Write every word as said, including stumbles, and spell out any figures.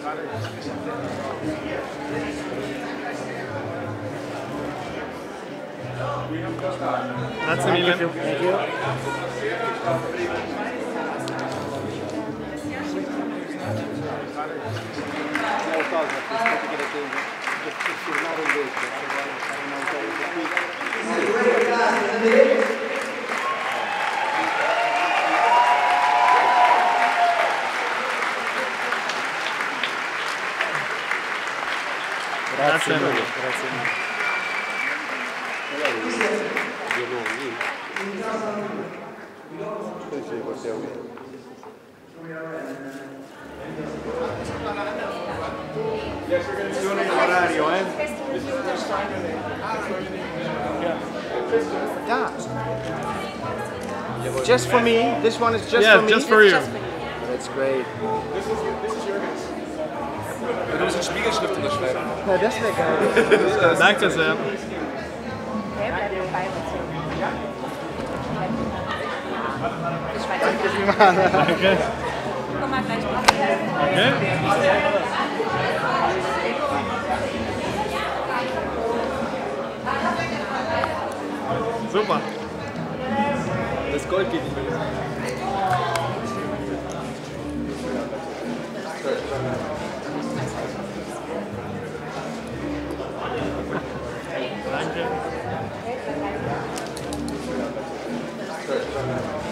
Grazie mille. Thank you. Grazie mille. Grazie mille. Orario, eh? Yeah. Just for me. This one is just Yeah, for me. just for you. That's great. Du musst eine Spiegelschrift unterschreiben. Ja, das wäre geil. Danke sehr. Danke. Komm mal gleich drauf. Okay. Super. Das Gold geht nicht mehr. Danke.